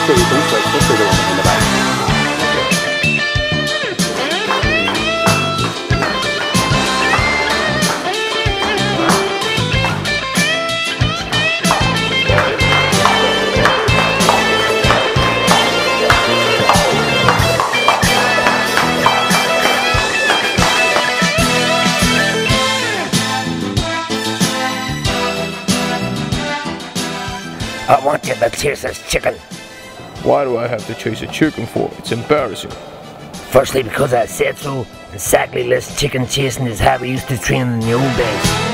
对于东西的都随着我们的吧。 I want you to chase this chicken. Why do I have to chase a chicken for? It's embarrassing. Firstly, because I said so, and secondly, less chicken chasing is how we used to train in the old days.